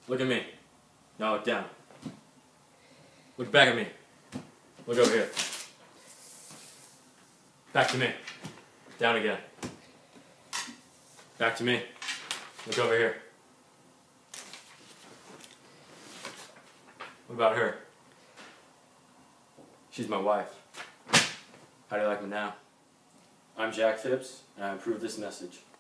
Look at me. Now look down. Look back at me. Look over here. Back to me. Down again. Back to me. Look over here. What about her? She's my wife. How do you like me now? I'm Jack Phipps, and I approve this message.